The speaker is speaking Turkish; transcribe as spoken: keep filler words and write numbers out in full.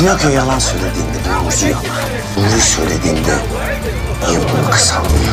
Pinokyo yalan söylediğinde boynu uzuyor ama doğruyu söylediğinde niye bunu kısalmıyor?